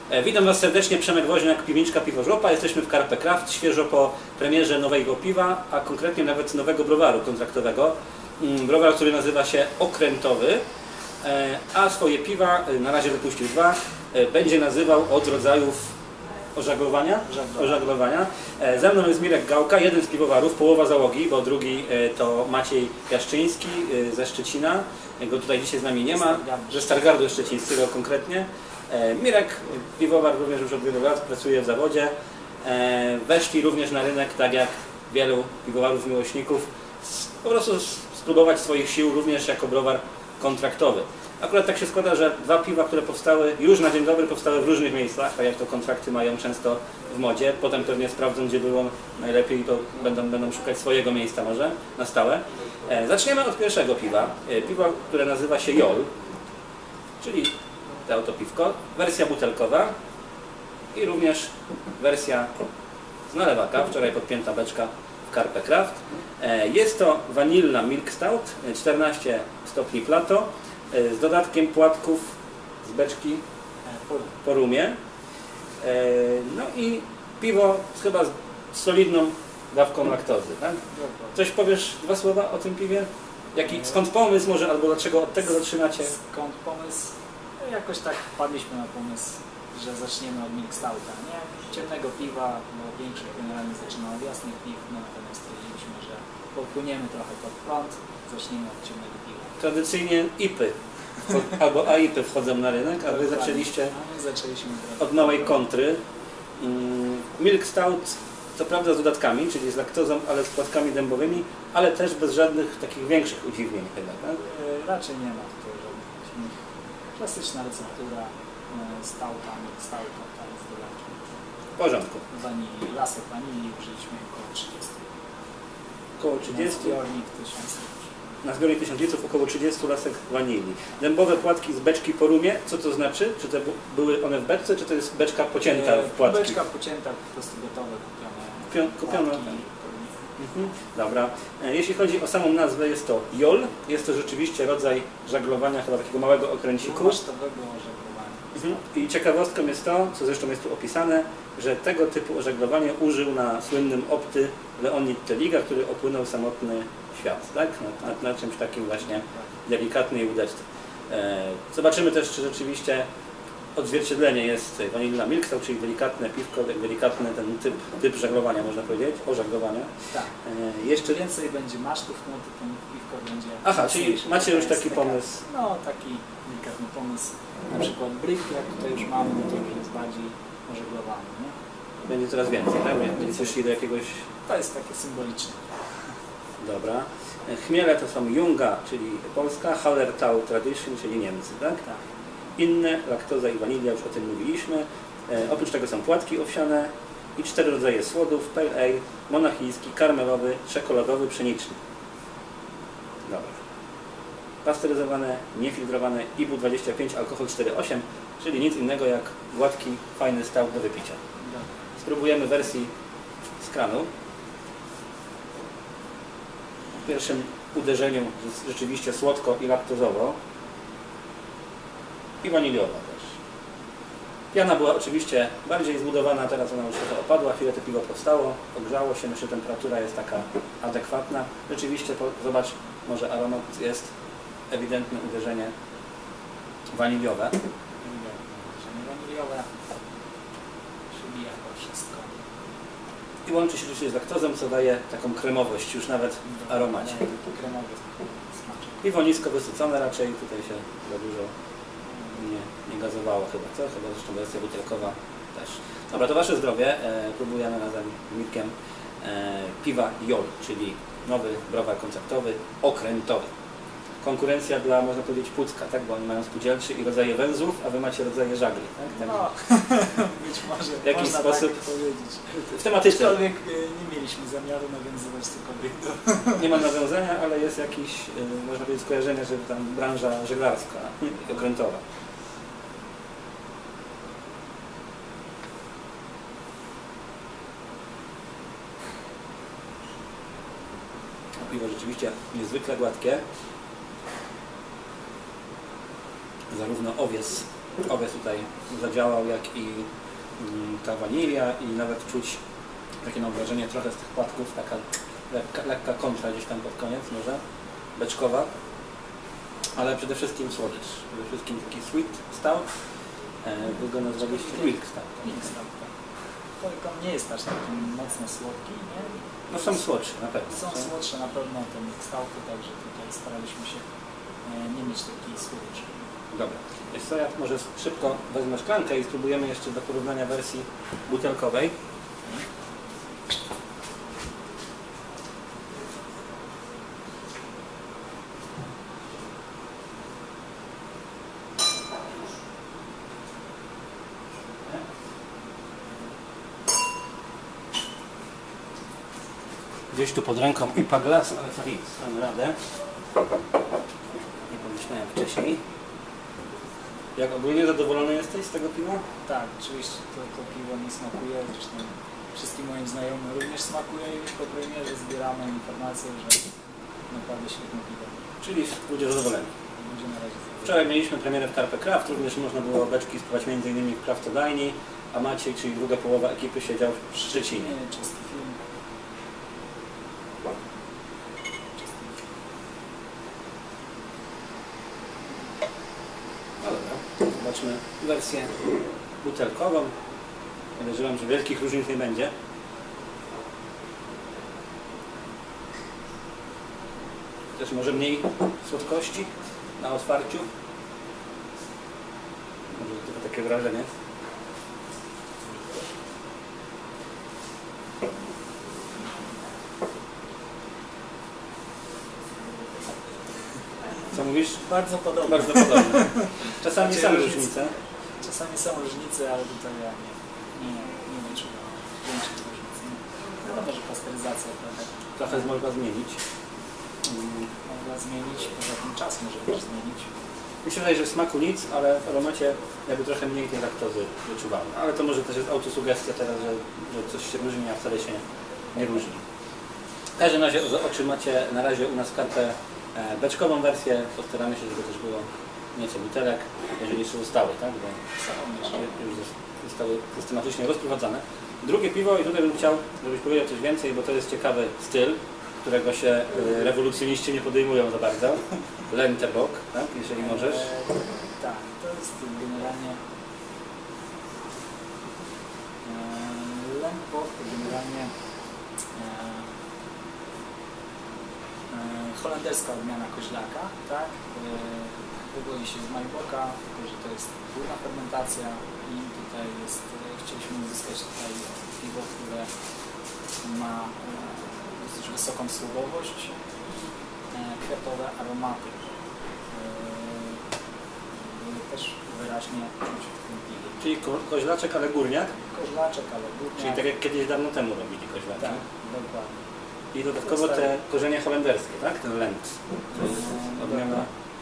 Witam Was serdecznie, Przemek Woźniak, Piwniczka Piwożłopa. Jesteśmy w Carpe Craft, świeżo po premierze nowego piwa, a konkretnie nawet nowego browaru kontraktowego. Browar, który nazywa się Okrętowy, a swoje piwa, na razie wypuścił dwa, będzie nazywał od rodzajów ożaglowania. Ze mną jest Mirek Gałka, jeden z piwowarów, połowa załogi, bo drugi to Maciej Jaszczyński ze Szczecina. Go tutaj dzisiaj z nami nie ma, ze Stargardu Szczecińskiego konkretnie. Mirek, piwowar również już od wielu lat, pracuje w zawodzie. Weszli również na rynek, tak jak wielu piwowarów miłośników, po prostu spróbować swoich sił również jako browar kontraktowy. Akurat tak się składa, że dwa piwa, które powstały już na dzień dobry, powstały w różnych miejscach, tak jak to kontrakty mają często w modzie. Potem pewnie sprawdzą, gdzie było najlepiej, to będą szukać swojego miejsca może na stałe. Zaczniemy od pierwszego piwa. Piwo, które nazywa się Jol, czyli to oto piwko. Wersja butelkowa i również wersja z nalewaka, wczoraj podpięta beczka w Carpe Craft. Jest to Vanilla Milk Stout, 14 stopni Plato, z dodatkiem płatków z beczki po rumie. No i piwo chyba z solidną dawką laktozy, tak? Coś powiesz, dwa słowa o tym piwie? Skąd pomysł może, albo dlaczego od tego zaczynacie? Skąd pomysł? Jakoś tak wpadliśmy na pomysł, że zaczniemy od Milk Stouta, nie? Ciemnego piwa, bo większość generalnie zaczyna od jasnych piw, no natomiast stwierdziliśmy, że popłyniemy trochę pod prąd, zaczniemy od ciemnego piwa. Tradycyjnie IPy albo AIPy wchodzą na rynek, a Wy zaczęliście od małej kontry. Milk Stout, co prawda z dodatkami, czyli z laktozą, ale z płatkami dębowymi, ale też bez żadnych takich większych udziwnień chyba, tak? Raczej nie ma tutaj żadnych. Klasyczna receptura stouta, Milk Stouta, tak, z dodatkiem. W porządku. Wanilii, lasek wanilii użyliśmy około 30. Około 30? Na zbiornik 1000. Na zbiornik 1000 litrów około 30 lasek wanilii. Dębowe płatki z beczki po rumie, co to znaczy? Czy to były one w beczce, czy to jest beczka pocięta w płatki? Beczka pocięta, po prostu gotowe, kupione. Dobra. Jeśli chodzi o samą nazwę, jest to Jol. Jest to rzeczywiście rodzaj żaglowania, chyba takiego małego okręciku. Masztowego żaglowania. I ciekawostką jest to, co zresztą jest tu opisane, że tego typu ożaglowanie użył na słynnym Opty Leonid Teliga, który opłynął samotny świat, tak? Na czymś takim właśnie delikatnym i udać. Zobaczymy też, czy rzeczywiście odzwierciedlenie jest Vanilla Milk Stout, czyli delikatne piwko, delikatny ten typ żaglowania, można powiedzieć, ożaglowania. Tak. Jeszcze więcej będzie masztów, no to ten piwko będzie... Aha, czyli macie już taki pomysł. No, taki delikatny pomysł. Na przykład brick, jak tutaj już mamy, no to już jest bardziej ożaglowany, nie? Będzie coraz więcej, tak? Będziecie szli do jakiegoś... To jest takie symboliczne. Dobra. Chmiele to są Junga, czyli Polska, Hallertau Tradition, czyli Niemcy, tak? Tak. Inne, laktoza i wanilia, już o tym mówiliśmy. Oprócz tego są płatki owsiane i 4 rodzaje słodów, pale ale, monachijski, karmelowy, czekoladowy, pszeniczny. Dobra. Pasteryzowane, niefiltrowane, IBU 25, alkohol 4,8, czyli nic innego jak gładki, fajny stout do wypicia. Spróbujemy wersji z kranu. W pierwszym uderzeniu rzeczywiście słodko i laktozowo. I waniliowa też. Piana była oczywiście bardziej zbudowana, teraz ona już trochę opadła, chwilę to piwo powstało, ogrzało się, myślę, że temperatura jest taka adekwatna. Rzeczywiście, zobacz, może aromat jest ewidentne uderzenie waniliowe. Waniliowe przybija to wszystko. I łączy się rzeczywiście z laktozą, co daje taką kremowość już nawet w aromacie. Kremowy smaczek. Piwo nisko wysycone raczej, tutaj się za dużo nie gazowało chyba, co? Chyba zresztą wersja butelkowa też. Dobra, to Wasze zdrowie. Próbujemy razem z Mirkiem piwa Jol, czyli nowy browar kontraktowy, okrętowy. Konkurencja dla, można powiedzieć, Pucka, tak? Bo oni mają spółdzielczy i rodzaje węzłów, a Wy macie rodzaje żagli, tak? No, być może. W jakiś sposób tak powiedzieć. w tematyce. Aczkolwiek nie mieliśmy zamiaru nawiązywać cokolwiek do... Nie ma nawiązania, ale jest jakieś, można powiedzieć, skojarzenie, że tam branża żeglarska i okrętowa. Piwo rzeczywiście niezwykle gładkie. Zarówno owies owiec tutaj zadziałał, jak i ta wanilia i nawet czuć takie mam wrażenie trochę z tych płatków, taka lekka kontra gdzieś tam pod koniec może, beczkowa, ale przede wszystkim słodycz, przede wszystkim taki sweet stout, wy go nazwaliście milk stout. Milk stout, tak. To nie jest aż taki mocno słodki, nie? No są słodsze na pewno. Są słodsze na pewno te milk stouty, także tutaj staraliśmy się nie mieć takiej słodyczy. Dobra, wiesz co, ja może szybko wezmę szklankę i spróbujemy jeszcze do porównania wersji butelkowej. Gdzieś tu pod ręką IPA Glass, ale to nic, mam radę. Nie pomyślałem wcześniej. Jak ogólnie zadowolony jesteś z tego piwa? Tak, oczywiście to piwo mi smakuje, zresztą wszystkim moim znajomym również smakuje i po premierze zbieramy informację, że naprawdę świetne piwo. Czyli ludzie zadowoleni. Ludzie na razie zadowoleni. Wczoraj mieliśmy premierę w Carpe Craft, również można było beczki spróbować m.in. w Craftodajni, a Maciej, czyli druga połowa ekipy, siedział w Szczecinie. Czysty film. No dobra, zobaczmy wersję butelkową. Podejrzewam, że wielkich różnic nie będzie. Też może mniej słodkości na otwarciu. Może tylko takie wrażenie. Co mówisz? Bardzo podobne. Bardzo podobne. Czasami są różnice. Czasami są różnice, ale tutaj ja nie wyczuwam większych różnic. Wiadomo, że pasteryzacja Trochę można zmienić. można zmienić, poza tym czas może też zmienić. Mi się wydaje, że w smaku nic, ale w aromacie jakby trochę mniej tej laktozy wyczuwamy. Ale to może też jest autosugestia teraz, że coś się różni, a wcale się nie różni. W każdym razie otrzymacie na razie u nas kartę beczkową wersję. Postaramy się, żeby też było nieco butelek, jeżeli jeszcze zostały, tak? Bo już zostały systematycznie rozprowadzane. Drugie piwo, i tutaj bym chciał, żebyś powiedział coś więcej, bo to jest ciekawy styl, którego się rewolucjoniści nie podejmują za bardzo. Lentebok, tak? Jeżeli możesz. Tak, to jest generalnie Lentebok to generalnie holenderska odmiana koźlaka, tak? Wywodzi się z Maliboka, tylko że to jest górna fermentacja i tutaj jest, chcieliśmy uzyskać tutaj piwo, które ma dosyć wysoką słodowość i kwiatowe aromaty. Też wyraźnie czuć w tym piwie. Czyli koźlaczek, ale górniak? Koźlaczek, ale górniak. Czyli tak jak kiedyś dawno temu robili koźlaczek. Tak, dokładnie. I dodatkowo te korzenie holenderskie, tak? Ten Lent. To jest odmiana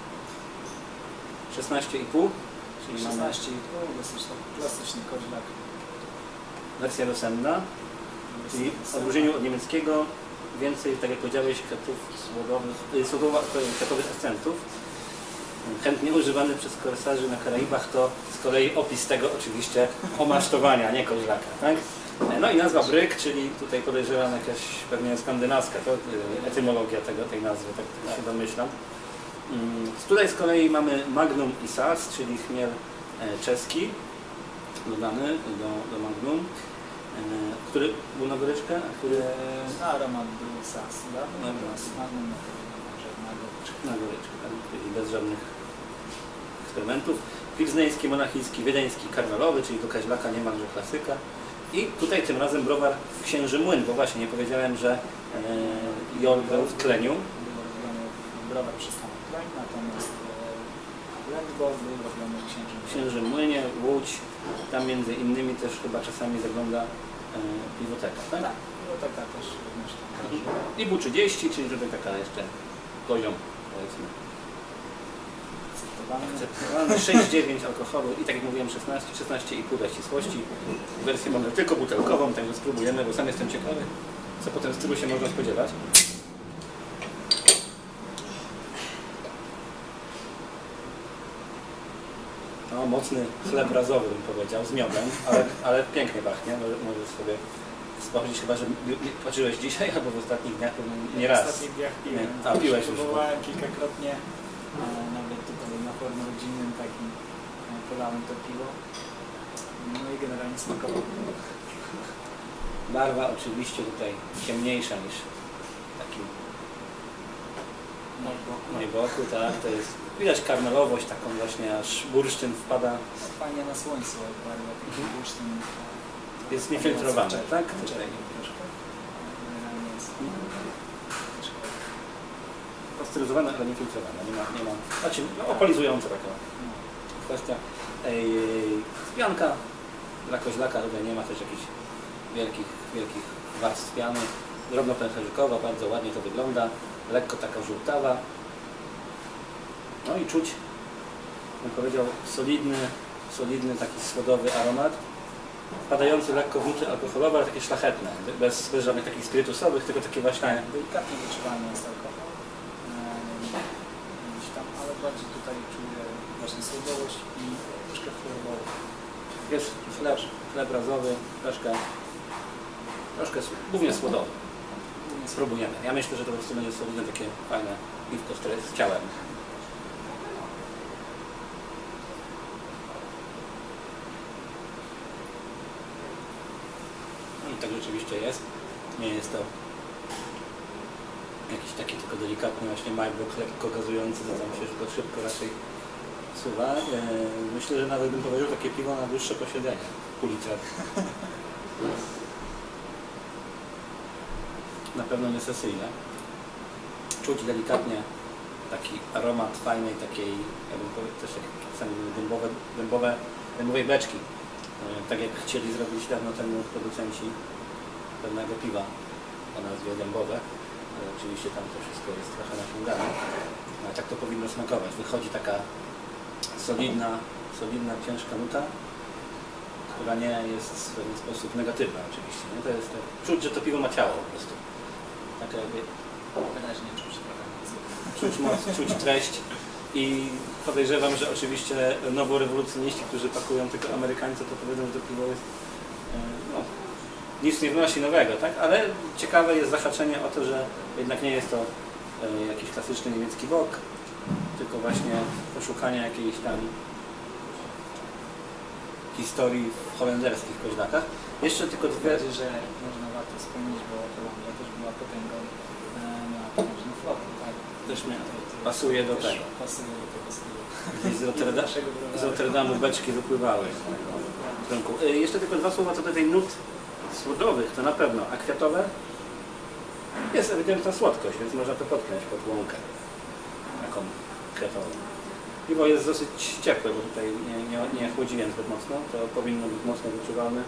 16,5. Czyli 16,5, mamy dosyć taki klasyczny koźlak. wersja rosenna. Czyli w odróżnieniu od niemieckiego więcej, tak jak powiedziałeś, kwiatów kwiatowych akcentów. Chętnie używany przez korsarzy na Karaibach to z kolei opis tego oczywiście omasztowania, nie koźlaka, tak? No i nazwa bryk, czyli tutaj podejrzewam jakaś pewnie skandynawska, to etymologia tej nazwy, tak się domyślam. Tutaj z kolei mamy Magnum i Sas, czyli chmiel czeski dodany do Magnum. Który był na goryczkę, a który Na aromat był Sas, Magnum na goryczkę, tak? Czyli bez żadnych eksperymentów. Pilzneński, monachijski, wiedeński, karmelowy, czyli do kaźlaka niemalże klasyka. I tutaj tym razem browar Księży Młyn, bo właśnie nie powiedziałem, że Jol był w tleniu. Był robiony browar przystanek Klein, natomiast Lentebok był robiony W Księży Młynie, Łódź, tam między innymi też chyba czasami zagląda piwoteka, tak? Tak, biblioteka też również tam. I Bu30, czyli tutaj taka jeszcze poziom, powiedzmy. Akceptowalny. 6,9 alkoholu i tak jak mówiłem 16,5 dla ścisłości. Wersję mamy tylko butelkową, także spróbujemy, bo sam jestem ciekawy, co po tym stylu się można spodziewać. No, no, mocny chleb razowy, bym powiedział, z miodem, ale pięknie pachnie. Możesz sobie sprawdzić, chyba że patrzyłeś dzisiaj albo w ostatnich dniach, nie raz. W ostatnich dniach piłem. A, piłeś już. Próbowałem kilkakrotnie, nawet tutaj na forum rodzinnym takim podałem to piwo. No i generalnie smakowało. Barwa oczywiście tutaj ciemniejsza niż takim najboku, tak, to jest, widać karmelowość, taką właśnie aż bursztyn wpada. Fajnie na słońcu, bardzo taki bursztyn. Jest niefiltrowane, tak? Tutaj. Generalnie jest Pasteryzowane, ale niefiltrowane, nie ma, znaczy no, opalizujące taka kwestia. Pianka dla koźlaka, tutaj nie ma też jakichś wielkich warstw piany. Drobnopęcherzykowa, bardzo ładnie to wygląda, lekko taka żółtawa. No i czuć, bym powiedział, solidny taki słodowy aromat, wpadający lekko w nuty alkoholowe, ale takie szlachetne, bez żadnych takich spirytusowych, tylko takie właśnie... delikatnie wyczuwalny jest alkohol. Gdzieś tam, ale bardziej tutaj czuję właśnie słodowość i troszkę florowość. Jest chleb razowy, troszkę głównie słodowy. Spróbujemy. Ja myślę, że to po prostu będzie solidne, takie fajne piwko z ciałem. No i tak rzeczywiście jest. Nie jest to jakiś taki tylko delikatny właśnie majbrok, lekko gazujący, to tam się go szybko raczej suwa. Myślę, że nawet bym powiedział takie piwo na dłuższe posiedzenie. Pół litra. Na pewno nie sesyjne. Czuć delikatnie taki aromat fajnej takiej, ja bym powiedział też czasami dębowej beczki. Tak jak chcieli zrobić dawno temu producenci pewnego piwa o nazwie dębowe. Oczywiście tam to wszystko jest trochę nasiągane. Ale tak to powinno smakować. Wychodzi taka solidna, ciężka nuta, która nie jest w pewien sposób negatywna oczywiście. No to jest czuć, że to piwo ma ciało po prostu. Tak jakby Wyraźnie czuć trochę czuć moc, czuć treść i podejrzewam, że oczywiście noworewolucjoniści, którzy pakują tylko Amerykańców, to powiedzą, że to piwo jest no, nic nie wnosi nowego, tak? Ale ciekawe jest zahaczenie o to, że jednak nie jest to jakiś klasyczny niemiecki wok, tylko właśnie poszukanie jakiejś tam historii w holenderskich koźlakach. Jeszcze tylko dwie... Bardziej, że można warto wspomnieć, bo Holandia też była potęgą na potężny flot, tak? Też mnie pasuje do tego. Pasuje do tego stylu. Z Rotterdamu beczki wypływały w rynku. Jeszcze tylko dwa słowa co do tej nut słodowych, to na pewno, a kwiatowe jest ewidentna słodkość, więc można to podpiąć pod łąkę taką kwiatową. Piwo jest dosyć ciepłe, bo tutaj nie chłodziłem zbyt mocno, to powinno być mocno wyczuwalne.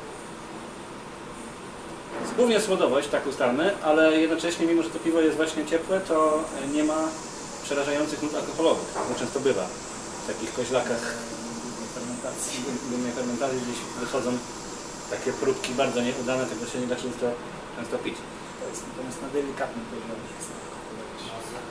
Głównie słodowość, tak ustalmy, ale jednocześnie, mimo że to piwo jest właśnie ciepłe, to nie ma przerażających nut alkoholowych, bo często bywa w takich koźlakach głównej fermentacji, gdzieś wychodzą takie próbki bardzo nieudane, tego się nie da często pić. To jest natomiast na delikatnym poziomie jest alkoholowość.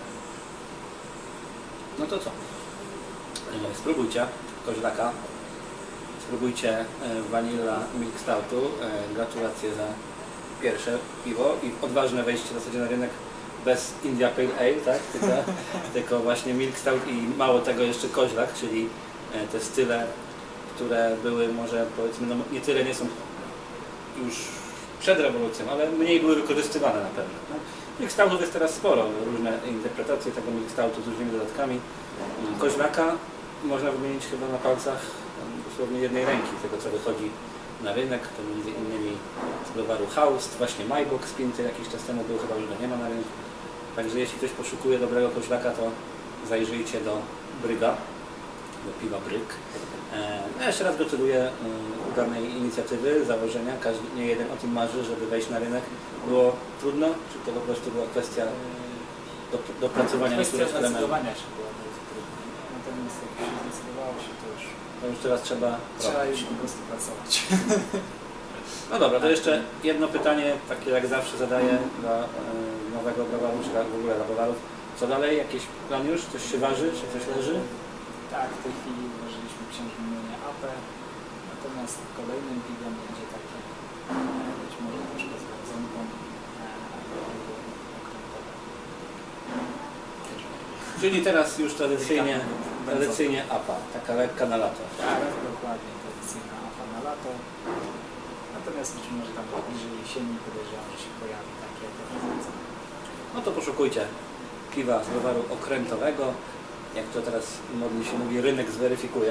No to co? Spróbujcie koźlaka, spróbujcie Vanilla Milk Stoutu. Gratulacje za pierwsze piwo i odważne wejście w zasadzie na rynek bez India Pale Ale, tak? Tylko właśnie Milk Stout i mało tego jeszcze koźlak, czyli te style, które były może powiedzmy, no nie tyle nie są już przed rewolucją, ale mniej były wykorzystywane na pewno. No. Milk Stoutów jest teraz sporo, różne interpretacje tego Milk Stoutu z różnymi dodatkami. Koźlaka można wymienić chyba na palcach dosłownie jednej ręki tego, co wychodzi na rynek, to między innymi z browaru Haust, właśnie Maibock spięty jakiś czas temu był, chyba już go nie ma na rynku. Także jeśli ktoś poszukuje dobrego koźlaka, to zajrzyjcie do Bryga, do piwa Bryg. Ja jeszcze raz gratuluję udanej inicjatywy, założenia, nie jeden o tym marzy, żeby wejść na rynek. Było trudno, czy to po prostu była kwestia dopracowania niektórych elementów? Się była bardzo trudna. Natomiast jak się zdecydowało się, to już teraz trzeba już po prostu pracować. No dobra, to jeszcze jedno pytanie, takie jak zawsze zadaję dla nowego browaru, czy w ogóle dla browarów. Co dalej? Jakiś plan już? Coś się waży? Czy coś leży? Tak, w tej chwili uważaliśmy w Księżnym Młynie AP. Natomiast kolejnym piwem będzie takie być może troszkę z wadzonką okrętowe. Czyli teraz już tradycyjnie APA, taka lekka na lato. Tak, dokładnie, tradycyjna APA na lato. Natomiast być może tam bliżej jesieni podejrzewam, że się pojawi takie propozycje. No to poszukujcie piwa z browaru okrętowego. Jak to teraz modnie się mówi, rynek zweryfikuje,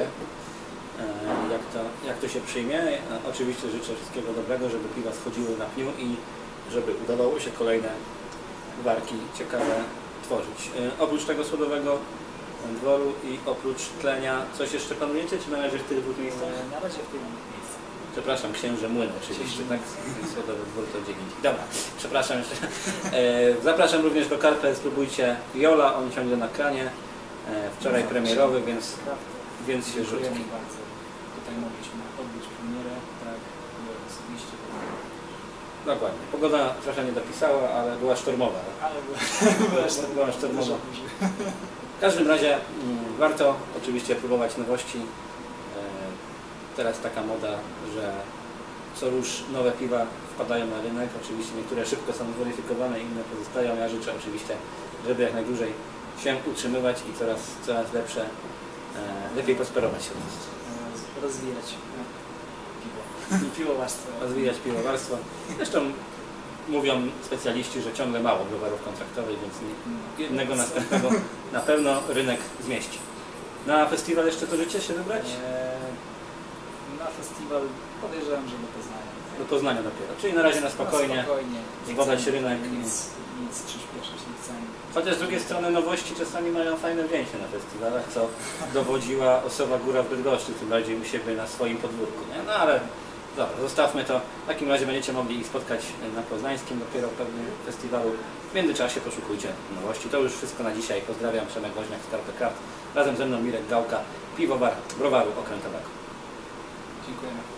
jak to się przyjmie. Oczywiście życzę wszystkiego dobrego, żeby piwa schodziły na pniu i żeby udawało się kolejne warki ciekawe tworzyć. Oprócz tego słodowego dworu i oprócz tlenia coś jeszcze planujecie, czy na razie w tych dwóch miejscach? Na razie w tych miejscach. Przepraszam, Księże Młyn oczywiście, tak? Słodowy dwór to 9. Dobra, przepraszam jeszcze. Zapraszam również do Karpę, spróbujcie Jola, on ciągle na kranie. Wczoraj premierowy, więc się rzuci. Dziękujemy bardzo. Tutaj mogliśmy odbyć premierę, tak, byłem osobiście. Dokładnie. Pogoda trochę nie dopisała, ale była sztormowa. Ale Była sztormowa. W każdym razie warto oczywiście próbować nowości. Teraz taka moda, że co rusz nowe piwa wpadają na rynek. Oczywiście niektóre szybko są zweryfikowane, inne pozostają. Ja życzę oczywiście, żeby jak najdłużej się utrzymywać i coraz lepsze, lepiej prosperować się. Rozwijać piwowarstwo. Rozwijać piwowarstwo. Zresztą mówią specjaliści, że ciągle mało browarów kontraktowych, więc jednego następnego na pewno rynek zmieści. Na festiwal jeszcze to życie się wybrać? Na festiwal podejrzewam, że do Poznania. Do Poznania dopiero. Czyli na razie na spokojnie. Zbadać rynek. Nic przyspieszyć nie chcemy. Chociaż z drugiej strony nowości czasami mają fajne wzięcie na festiwalach, co dowodziła Osowa Góra w Bydgoszczy, tym bardziej u siebie na swoim podwórku. Nie? No ale dobra, zostawmy to. W takim razie będziecie mogli ich spotkać na poznańskim dopiero pewnie festiwalu. W międzyczasie poszukujcie nowości. To już wszystko na dzisiaj. Pozdrawiam, Przemek Woźniak z Karpę Craft. Razem ze mną Mirek Gałka, piwowar browaru okrętowego. Dziękujemy.